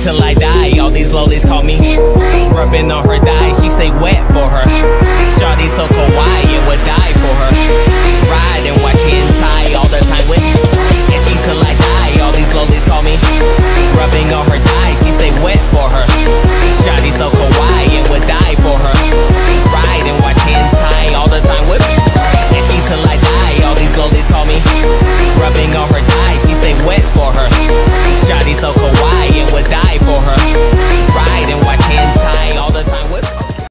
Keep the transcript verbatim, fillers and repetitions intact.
till I die. All these lollies call me, rubbing on her thigh. She say wet for her. Shawty so kawaii, it would die for her.